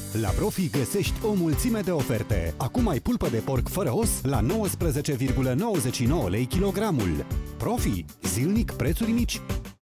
La Profi găsești o mulțime de oferte. Acum ai pulpă de porc fără os la 19,99 lei kilogramul. Profi, zilnic prețuri mici.